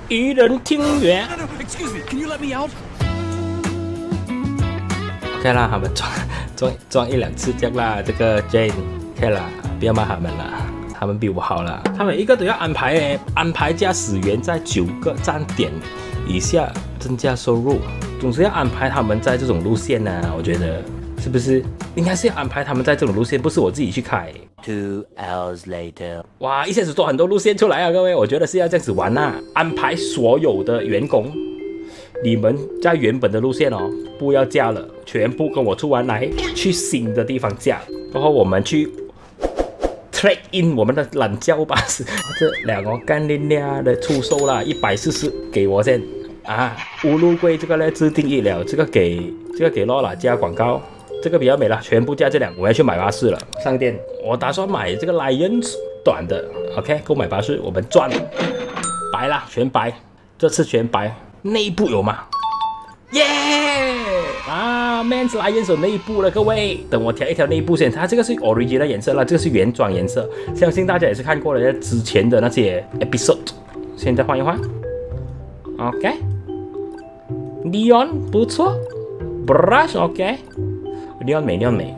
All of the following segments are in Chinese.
渔人听园。 Excuse me, can you let me out? OK 啦，他们撞一两次这样啦。这个 Jane OK 啦，不要骂他们啦，他们比我好啦。他每一个都要安排诶，安排驾驶员在9个站点以下增加收入，总是要安排他们在这种路线呢。我觉得是不是应该是要安排他们在这种路线，不是我自己去开。2 hours later， 哇，一下子做很多路线出来啊，各位，我觉得是要这样子玩啊，安排所有的员工。你们在原本的路线哦，不要驾了，全部跟我出完来，去新的地方驾。然后我们去 trade in 我们的懒觉巴士，这两个干拎俩的出售啦，140给我先啊。乌鲁贵这个呢自定义了，这个给Lola 加广告，这个比较美了，全部加这两个。我要去买巴士了，上店。我打算买这个 Lions 短的 ，OK， 购买巴士，我们赚白啦，全白，这次全白。内部有吗？耶、啊 ，Men's Lions 有内部了，各位。等我调一调内部先，它这个是 original 颜色了，这个是原装颜色，相信大家也是看过了之前的那些 episode。现在换一换 ，OK。Neon 不错 ，Brush OK。Neon 美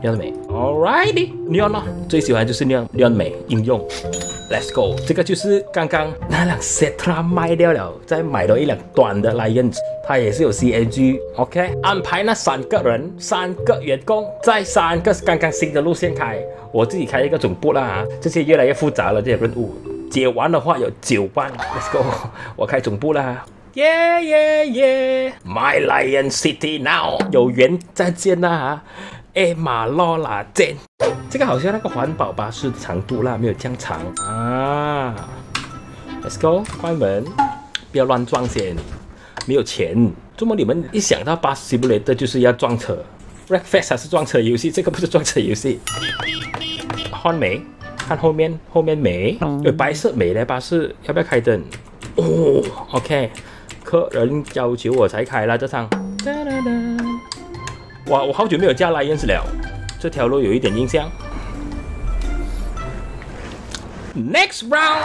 ，Alrighty，Neon 咯，最喜欢就是 Neon 美应用。Let's go， 这个就是刚刚那辆 Setra 卖掉了，再买了一辆短的 Lions， 它也是有 CNG。OK， 安排那3个人，3个员工，在3个刚刚新的路线开，我自己开一个总部啦。这些越来越复杂了，这些任务解完的话有9万。Let's go， 我开总部啦。My Lion City now， 有缘再见啦。马洛拉见，这个好像那个环保巴士的长度啦，没有这样长啊。Let's go， 关门，不要乱撞先，没有钱。怎么你们一想到Bus Simulator就是要撞车 ？Wreckfest 还是撞车游戏，这个不是撞车游戏。换美，看后面美，有白色美的巴士，要不要开灯？哦 ，OK， 客人要求我才开啦，这趟。哇，我好久没有驾 Lions 了，这条路有一点印象。Next round，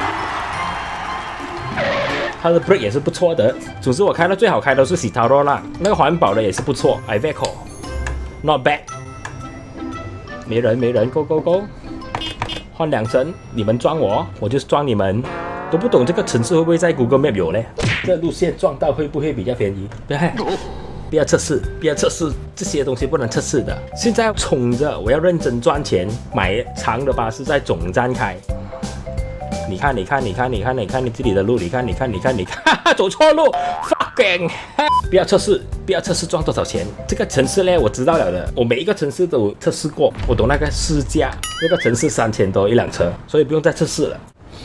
它的 brake 也是不错的。总之我开到最好开的是Citaro啦，那个环保的也是不错 ，Iveco，not bad。没人 ，Go Go Go， 换2层，你们撞我，我就是撞你们。都不懂这个城市会不会在 Google Map 有呢？这路线撞到会不会比较便宜？不要测试，这些东西不能测试的。现在要冲着，我要认真赚钱，买长的巴士在总站开。你看你这里的路，你看，走错路 ，fucking， 不要测试赚多少钱。这个城市呢，我知道了的，我每一个城市都有测试过，我懂那个市价，那个城市3000多一辆车，所以不用再测试了。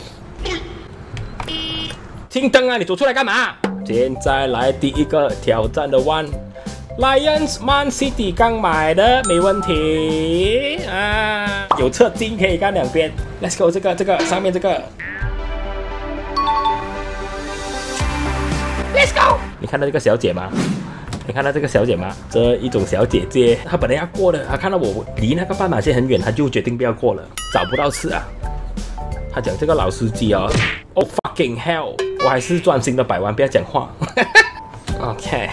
停灯啊！你走出来干嘛？现在来第一个挑战的弯 ，Lions Man City 刚买的，没问题啊，有侧镜可以看2边。Let's go， 这个上面这个 ，Let's go。你看到这个小姐吗？这一种小姐姐，她本来要过的，她看到我离那个斑马线很远，她就决定不要过了，找不到刺啊。她讲这个老司机哦 ，Oh fucking hell！ 我还是专心的摆弯，不要讲话。OK。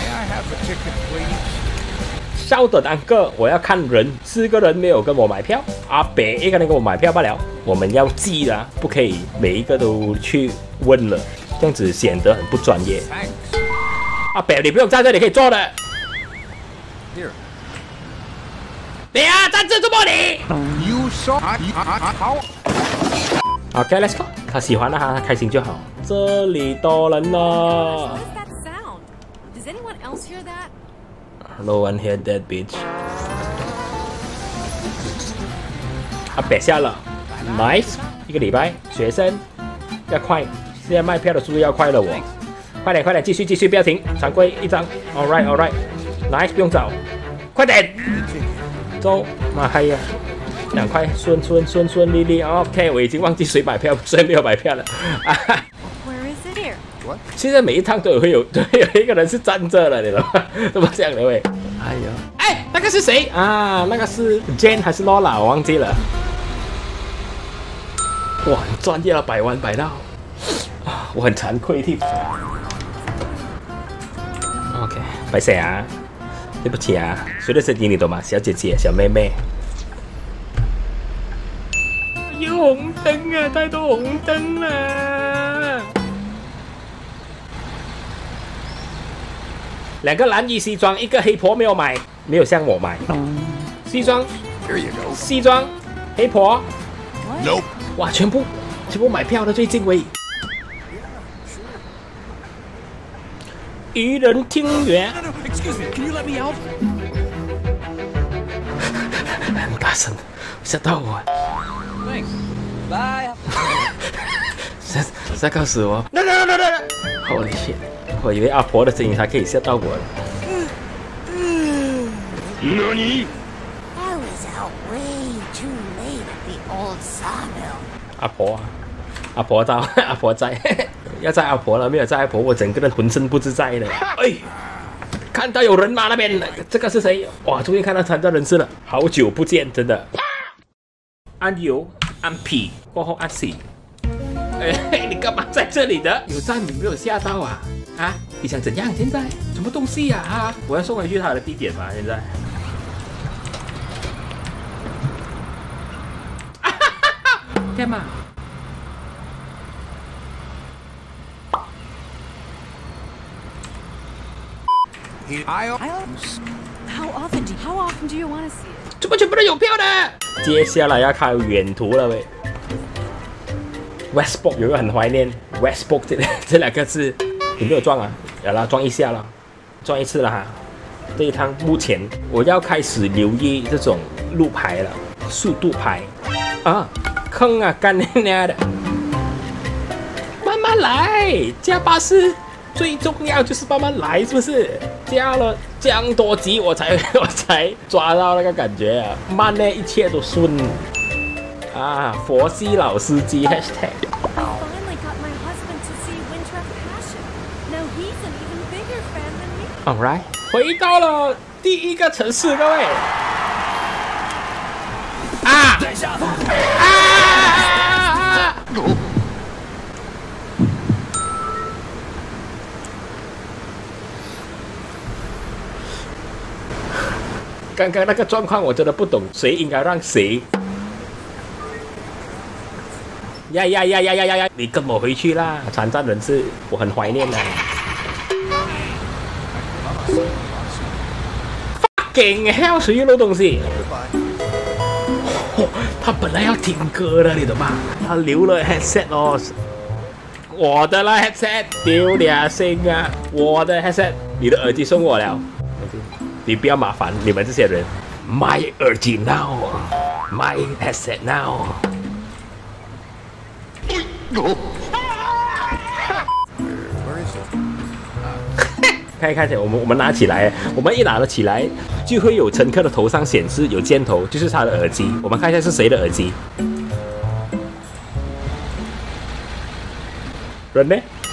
稍等安哥，我要看人，4个人没有跟我买票，阿北一个人跟我买票罢了。我们要记的，不可以每一个都去问了，这样子显得很不专业。阿北，你不用站这里，可以坐的。你啊，站这做么你 You saw how OK，Let's go。他喜欢的他开心就好。这里多人了。No one heard that bitch。别下了 ，nice。1个礼拜，学生要快，现在卖票的速度要快了我。快点，继续，不要停。常规1张 ，all right，nice， 不用找，快点，走，妈嗨呀！2块，顺利 ，OK， 我已经忘记谁买票，谁没有买票了。现在每一趟都有一个人是站着了，你懂吗？怎么这样的喂？那个是谁啊？那个是 Jane 还是 Lola？ 我忘记了。哇，很专业了，摆弯摆到。 我很惭愧的。OK， 白色啊，对不起啊，谁的声音你懂吗？小姐姐、小妹妹。有红灯啊，太多红灯了。2个蓝衣西装，1个黑婆没有买，没有像我买。西装， Here you go. 西装，黑婆， Nope. 哇，全部买票的最近喂。渔人听园， No, excuse me. Can you let me out? 很大声，吓到我。 Thanks. Bye. 再告诉我 ，no， Holy shit！ 我以为阿婆的声音才可以吓到我。 Nani? I was out way too late at the old sawmill. 阿婆啊，阿婆到，阿婆在，要载阿婆了，没有载阿婆，我整个人浑身不自在的。哎，看到有人吗？那边，这个是谁？哇，终于看到参战人士了，好久不见，真的。按油，按 P， 过后按 C。哎，你干嘛在这里的？有站你没有吓到啊？啊，你想怎样？现在什么东西呀？啊，我要送回去他的地点吗？现在？干嘛？ How often do you want to see it? 怎么全部都有票的？接下来要开远途了喂。Westport 有个很怀念 Westport 这2个字，有没有撞啊？有啦，撞一下啦，撞一次了哈。这一趟目前我要开始留意这种路牌了，速度牌啊，坑啊，干你娘的！慢慢来，加巴士最重要就是慢慢来，是不是？加了这样多集我才抓到那个感觉啊，慢呢一切都顺啊！佛系老司机 #。 I finally got my husband to see Winter of Passion. Now he's an even bigger fan than me. Alright， 回到了第1个城市，各位。啊！刚刚那个状况我真的不懂，谁应该让谁？呀！你跟我回去啦，残障人士，我很怀念啊。Fucking hell， 谁漏东西？他本来要听歌的，你懂吗？他留了 headset 哦。我的啦 headset， 丢俩星啊！我的 headset， 你的耳机送我了。你不要麻烦你们这些人，买耳机 now， 买 headset now。看一看，我们拿起来，我们一拿了起来，就会有乘客的头上显示有箭头，就是他的耳机。我们看一下是谁的耳机。人呢？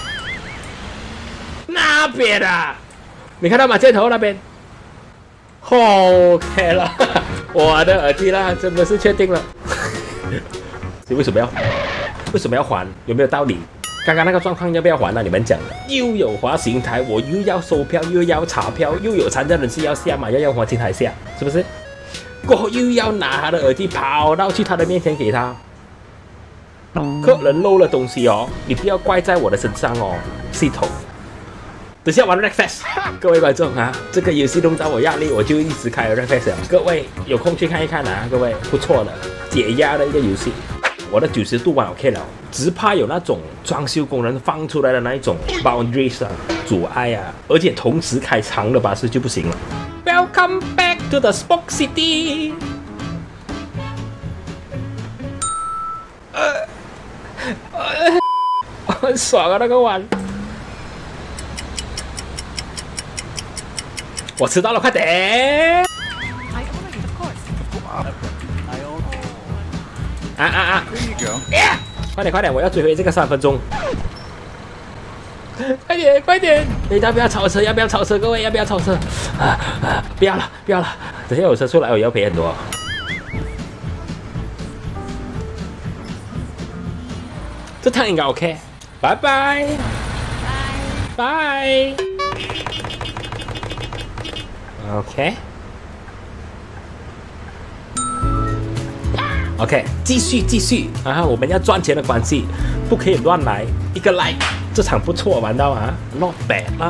那边啊，你看到吗？箭头那边。OK 了，我的耳机啦，真的是确定了。你为什么要还？有没有道理？刚刚那个状况要不要还呢？你们讲，又有滑行台，我又要收票，又要查票，又有残障人士要下马，要滑行台下，是不是？过后又要拿他的耳机跑到去他的面前给他。客人漏了东西哦，你不要怪在我的身上哦，系统。等下玩 Wreckfest， 各位观众啊，这个游戏弄到我压力，我就一直开 Wreckfest。各位有空去看一看啊，各位不错的，解压的一个游戏。我的90度弯 OK 了，只怕有那种装修工人放出来的那一种 boundaries 啊，阻碍啊，而且同时开长的巴士就不行了。Welcome back to the Spoke City。很爽啊那个弯。我迟到了，快点！ I own it, of course. 啊！ There you go. 快点！我要追回这个3分钟。快点！你要不要超车？各位要不要超车？不要了！等下有车出来，我要赔很多。这趟应该 OK。 拜拜，拜。OK， 继续啊！我们要赚钱的关系，不可以乱来。一个 like， 这场不错，玩到啊 ，not bad 啦。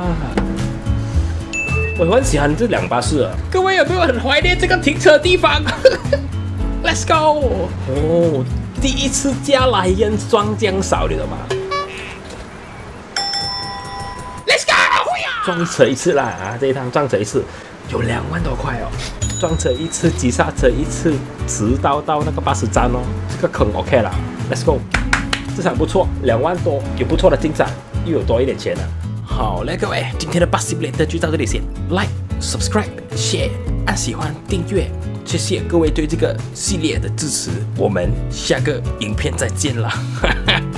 我很喜欢这2巴士啊，各位有没有很怀念这个停车地方？Let's go！ 哦，第一次驾莱茵撞江少，你懂吗 ？Let's go！ 撞车一次啦啊！这一趟撞车一次有2万多块哦。撞车一次，急刹车一次，直到那个巴士站哦，这个坑 OK 啦 ，Let's go， 这场不错，2万多，有不错的进展，又有多一点钱了。好嘞，各位，今天的Bus Simulator就到这里先 ，Like、Subscribe、Share， 按喜欢、订阅，谢谢各位对这个系列的支持，我们下个影片再见啦。